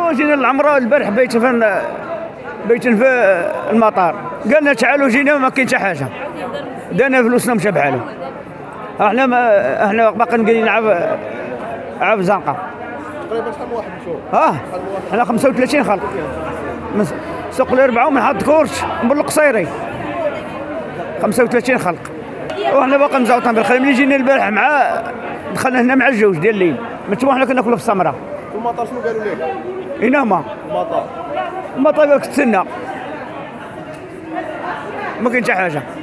ايوا جينا العمره البارح بيتن في المطار، قالنا تعالوا جينا ما كاين حتى حاجه، دانا فلوسنا مشى بحالهم. احنا باقي نقلين عاب زنقه. تقريبا شحال من واحد مشهور؟ احنا 35 خلق من سوق الاربعه ومن حد كورش من القصيري 35 خلق، وحنا باقي مزوطين بالخير. ملي جينا البارح دخلنا هنا مع الجوج ديال الليل، متما حنا كنا ناكلوا في السمره. في المطار شنو قالوا لك؟ اينما المطار المطار قال لك تسنى، ما كاين حتى حاجه.